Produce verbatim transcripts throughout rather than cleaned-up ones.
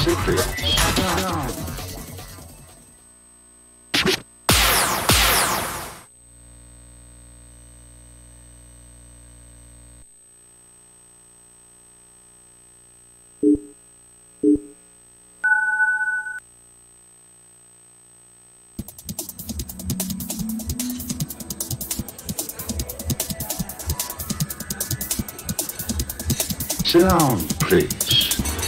Sit, please. Down. Sit down, please.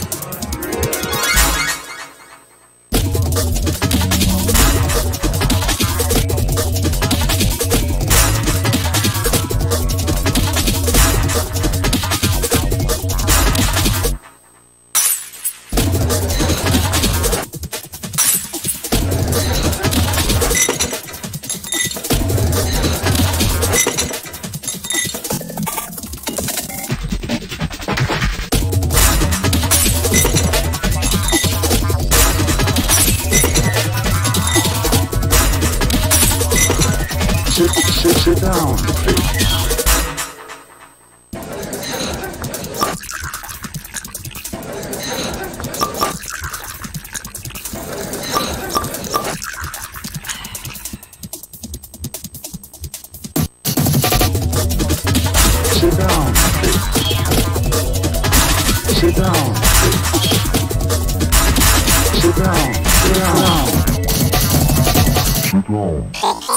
Sit, sit, sit down, please. Sit down, please. Sit down, please. Sit down, sit down. Sit down.